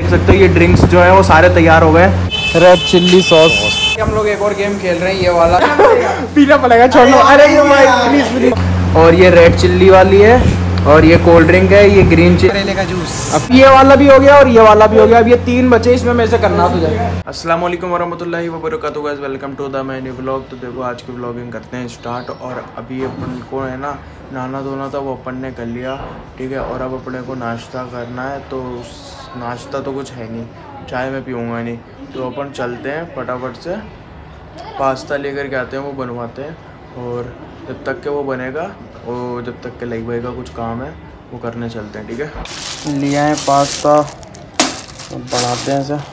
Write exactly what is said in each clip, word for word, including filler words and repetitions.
देख सकते हो ये ड्रिंक्स जो है वो सारे तैयार हो गए। Red chilli sauce. हम लोग एक और गेम खेल रहे हैं, ये वाला पीना पड़ेगा, छोड़ लो। अरे ये भाई प्लीज प्लीज। और ये रेड चिल्ली वाली है और ये कोल्ड ड्रिंक है, ये ग्रीन चिल्ली, करेले का जूस। अब ये वाला भी हो गया और ये वाला भी हो गया। अब ये तीन बचे, इसमें मेरे से करना तुझे। अस्सलाम वालेकुम वरहमतुल्लाहि वबरकातुहू guys, welcome to the my new vlog. तो देखो आज की व्लॉगिंग करते हैं स्टार्ट। और अभी अपन को है ना नहाना धोना था, वो अपन ने कर लिया, ठीक है। और अब अपने को नाश्ता करना है, तो नाश्ता तो कुछ है नहीं, चाय मैं पीऊँगा नहीं, तो अपन चलते हैं फटाफट से पास्ता लेकर के आते हैं, वो बनवाते हैं। और जब तक के वो बनेगा, और जब तक के लाइक भाई का कुछ काम है वो करने चलते हैं, ठीक है। लिया है पास्ता, बढ़ाते हैं इसे।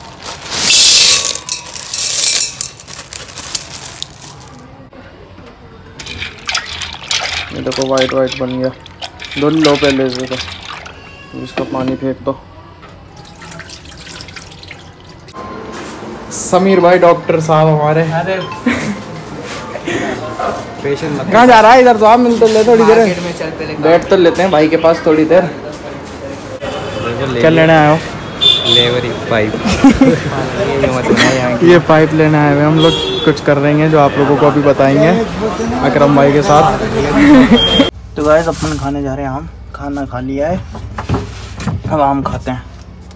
ये देखो वाइट वाइट बन गया। धुल लो पहले इसे, तो इसका पानी फेंक दो। समीर भाई डॉक्टर साहब हमारे। अरे पेशेंट कहाँ जा रहा है? इधर तो आप मिलते ले थोड़ी देर, में चल पे बैठ तो लेते हैं भाई के पास थोड़ी देर। क्या लेने आए हो? लेवरी पाइप। ये पाइप लेने आए हुए हम लोग, कुछ कर रहे हैं जो आप लोगों को अभी बताएंगे अकरम भाई के साथ। तो गाइस अपन खाने जा रहे हैं आम। खाना खा लिया है, अब आम खाते हैं।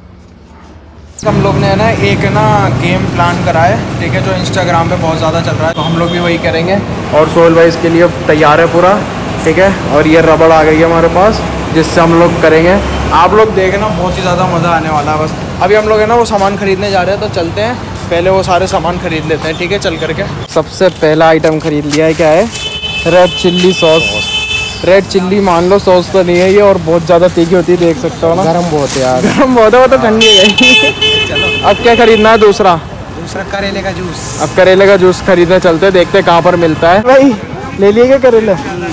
हम लोग ने है ना एक ना गेम प्लान करा है, ठीक है, जो इंस्टाग्राम पे बहुत ज़्यादा चल रहा है, तो हम लोग भी वही करेंगे। और सोहेल भाई इसके लिए तैयार है पूरा, ठीक है। और ये रबड़ आ गई है हमारे पास, जिससे हम लोग करेंगे। आप लोग देखना, बहुत ही ज़्यादा मज़ा आने वाला है। बस अभी हम लोग है ना वो सामान खरीदने जा रहे हैं, तो चलते हैं पहले वो सारे सामान खरीद लेते हैं, ठीक है, चल करके। सबसे पहला आइटम खरीद लिया है, क्या है? Red chilli sauce. Red chilli मान लो, सॉस तो नहीं है ये, और बहुत ज़्यादा तीखी होती है, देख सकते हो ना। गरम बहुत है यार, गरम बहुत है, वो तो ठंडी है गई। चलो अब क्या खरीदना है? दूसरा दूसरा करेले का जूस। अब करेले का जूस खरीदने चलते हैं, देखते हैं कहाँ पर मिलता है। भाई ले लिए क्या करेले?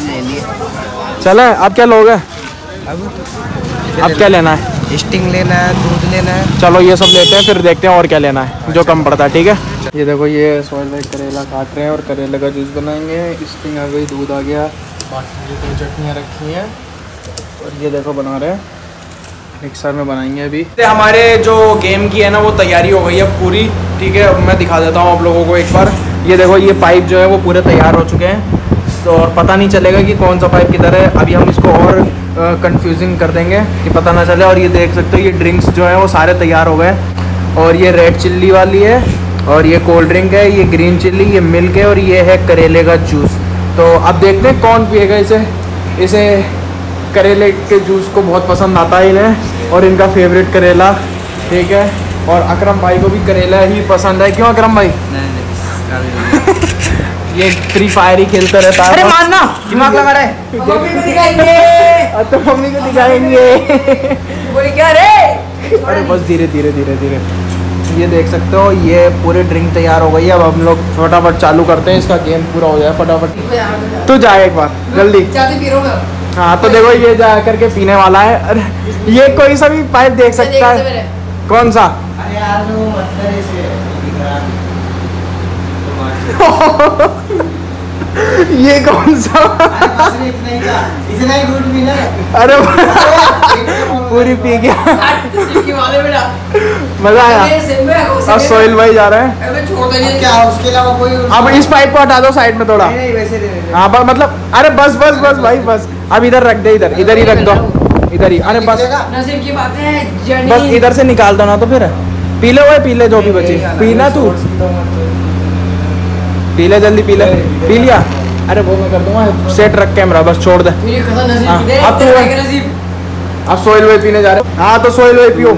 चले, अब क्या लोगे? अब अब क्या लेना है? स्टिंग लेना है, दूध लेना है। चलो ये सब लेते हैं, फिर देखते हैं और क्या लेना है जो कम पड़ता है, ठीक है। ये देखो ये सोहेल भाई करेला काट रहे हैं और करेले का जूस बनाएंगे। स्टिंग आ गई, दूध आ गया, बाकी कोई चटनियाँ रखी हैं, और ये देखो बना रहे हैं, मिक्सर में बनाएंगे अभी। हमारे जो गेम की है ना वो तैयारी हो गई है पूरी, ठीक है। मैं दिखा देता हूँ आप लोगों को एक बार। ये देखो ये पाइप जो है वो पूरे तैयार हो चुके हैं, तो और पता नहीं चलेगा कि कौन सा पाइप किधर है। अभी हम इसको और कंफ्यूजिंग कर देंगे कि पता ना चले। और ये देख सकते हो ये ड्रिंक्स जो है वो सारे तैयार हो गए। और ये रेड चिल्ली वाली है, और ये कोल्ड ड्रिंक है, ये ग्रीन चिल्ली, ये मिल्क है, और ये है करेले का जूस। तो अब देखते हैं कौन पिएगा इसे। इसे करेले के जूस को बहुत पसंद आता है इन्हें, और इनका फेवरेट करेला, ठीक है। और अकरम भाई को भी करेला ही पसंद है। क्यों अकरम भाई? नहीं नहीं ये फ्री फायर ही खेलता रहता है। अरे मानना, दिमाग लगा रहा है। मम्मी को दिखाएंगे। तो मम्मी को दिखाएंगे। बोली क्या रे? अरे बस धीरे धीरे धीरे धीरे। ये देख सकते हो ये पूरी ड्रिंक तैयार हो गई है। अब हम लोग फटाफट चालू करते हैं, इसका गेम पूरा हो जाए फटाफट। तू जाए एक बार जल्दी। हाँ तो देखो ये जा करके पीने वाला है। अरे ये कोई सा भी पाइप देख सकता है। कौन सा? अरे यार वो मतलब इसे ये कौन सा? इतना ही था, इतना ही गुड भी ना। अरे पूरी पी गया, मजा आया। अब सोहेल भाई जा रहे हैं। क्या उसके अलावा कोई? अब इस पाइप को हटा दो साइड में थोड़ा। नहीं वैसे हाँ बस मतलब, अरे बस बस बस भाई बस। अब इधर रख दे, इधर इधर ही रख दो, इधर ही। अरे बस नसीब की बात है, बस इधर से निकाल दो ना, तो फिर पी ले वो, पी ले जो भी बची। पीना तू, पी ले जल्दी, पी ले। पी लिया? अरे वो मैं कर दूंगा, सेट रख कैमरा, बस छोड़ दे। हाँ, अब तू अब सोहेल भाई पीने जा रहे हैं। हाँ तो सोहेल भाई पियो।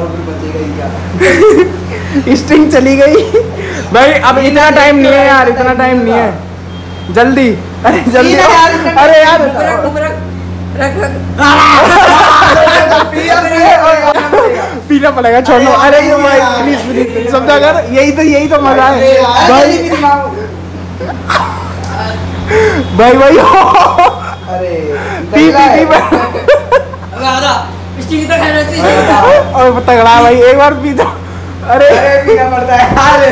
स्ट्रिंग चली गई भाई। अब इतना टाइम नहीं है यार, इतना टाइम नहीं है, जल्दी। अरे जल्दी, अरे यार पीना पड़ेगा, छोड़ लो। अरे ये भाई प्लीज प्लीज समझा कर, यही तो यही तो मजा है भाई। भाई भाई अरे पी पी पी और तगड़ा भाई, एक बार पी दो। अरे पीना पड़ता है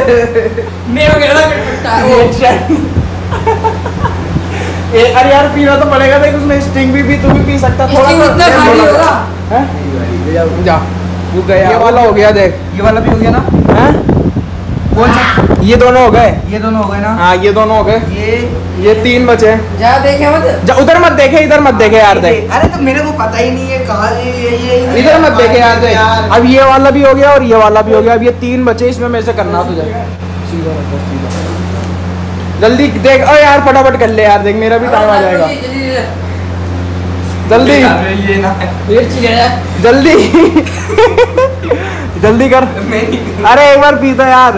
ए, अरे यार पीना तो पड़ेगा। देख उसमें स्टिंग भी पी, तू भी पी सकता, थोड़ा सा जा। वो गया। ये वाला हो गया देख। ये वाला भी हो गया ना? हैं? कौन सा? ये दोनों हो गए। ये दोनों हो गए ना? हाँ ये दोनों हो गए। ये ये तीन बचे। जा देखे मत। जा उधर मत देखे, इधर मत देखे यार देख। अरे तो मेरे को पता ही नहीं है कहाँ ये ये ये इधर मत देखे यार देख। अब ये वाला भी हो गया और ये वाला भी हो गया। अब ये तीन बचे, इसमें मेरे से करना तुझे। सीधा रखो, सीधा। जल्दी देख। ओ यार फटाफट कर ले यार देख, मेरा भी टाइम आ जाएगा। जल्दी ये ना जल्दी जल्दी कर। अरे एक बार पीता यार।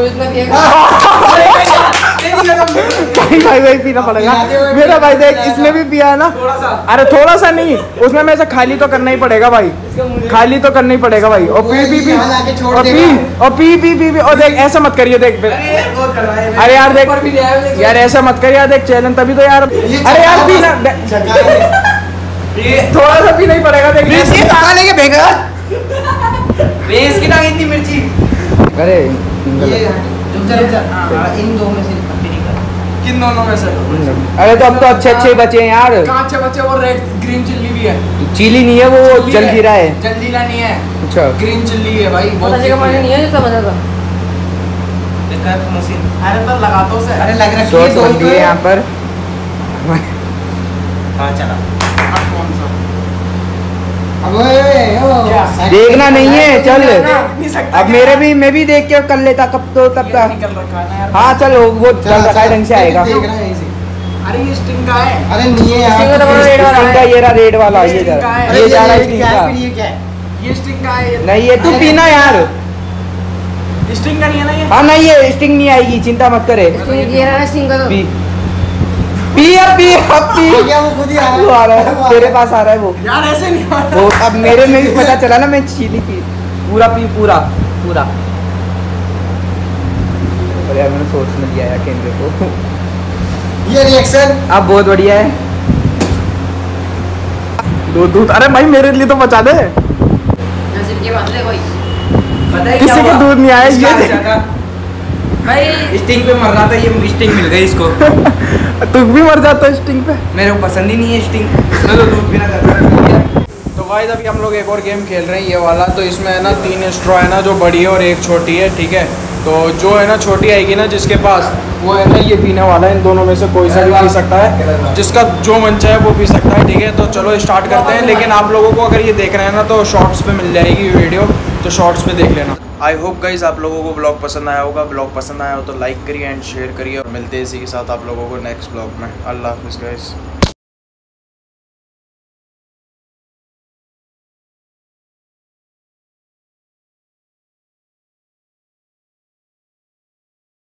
भाई भाई भाई पीना पड़ेगा मेरा भाई देख, इसने भी पिया है ना। अरे थोड़ा सा नहीं, उसमें में से खाली तो करना ही पड़ेगा भाई, खाली तो करना ही पड़ेगा भाई। और पी पी पी और पी और पी पी पी पी और देख ऐसा मत करिए देख। अरे यार देख यार ऐसा मत कर यार देख, चैलेंज तभी तो यार। अरे यार पीना थोड़ा सा पीना ही पड़ेगा देख। लेके भेगा बेस की ना इतनी मिर्ची। अरे इन दो में से किन दोनों में से? अरे तो अब तो अच्छे अच्छे बचे हैं यार। कहाँ अच्छे बच्चे? वो रेड ग्रीन चिल्ली भी है। चिली नहीं है वो, जलजीरा है। जलजीरा नहीं है, अच्छा ग्रीन चिल्ली है भाई। बहुत नहीं है जो समझा था। मशीन। अरे तो लगा दो से। अरे लग रहा है सॉस बन है यहाँ पर। हाँ चला। कौन सा? देखना नहीं है चल। नहीं सकता अब मेरे भी मैं भी देख के कर लेता कब तो तब तक। निकल रखा है ना यार। हाँ चलो वो चल रखा है ढंग से आएगा। अरे ये स्टिंग का है। अरे नहीं है यार, स्टिंग तो बड़ा रेड वाला स्टिंग का है। ये रहा रेड वाला, ये स्टिंग जा का रहा है। ये जा रहा है स्टिंग क्या का। है फिर ये क्या है? ये स्टिंग का है। ये नहीं ये तू पीना यार। स्टिंग का नहीं है ना ये। हाँ नहीं ये स्टिंग नहीं आएगी, चिंता मत करे। स्टिंग ये रहा स्टिंग का तो। पी पी अब पी अब पी। क्या वो खुद ही आ वो आ रहा है तेरे पास आ रहा है वो यार ऐसे नहीं हो रहा। वो अब मेरे में भी पता चला ना, मैं चीली पी पूरा पी पूरा पूरा। अरे यार मैंने सोच में दिया यार केंद्र को। ये रिएक्शन अब बहुत बढ़िया है। दूध दूध। अरे भाई मेरे लिए तो बचा दे। नसीब के बदले कोई। पता है किसी को दूध नहीं आया ये। भाई स्टिंग पे मर रहा था, ये स्टिंग मिल गई इसको। तू भी मर जाता है स्टिंग पे। मेरे को पसंद ही नहीं है स्टिंग, इसमें तो दूध बिना कर। तो भाई अभी हम लोग एक और गेम खेल रहे हैं ये वाला। तो इसमें है ना तीन स्ट्रॉ है ना, जो बड़ी है और एक छोटी है, ठीक है। तो जो है ना छोटी आएगी ना जिसके पास, वो है ना ये पीने वाला है। इन दोनों में से कोई सा भी पी सकता है, जिसका जो मन चाहे वो पी सकता है, ठीक है। तो चलो स्टार्ट करते हैं। लेकिन आप लोगों को अगर ये देख रहे हैं ना तो शॉर्ट्स पे मिल जाएगी वीडियो, तो शॉर्ट्स पे देख लेना। आई होप गाइज आप लोगों को ब्लॉग पसंद आया होगा। ब्लॉग पसंद आया हो तो लाइक करिए एंड शेयर करिए। और मिलते हैं इसी के साथ आप लोगों को नेक्स्ट ब्लॉग में। अल्लाह हाफिज़ गाइज।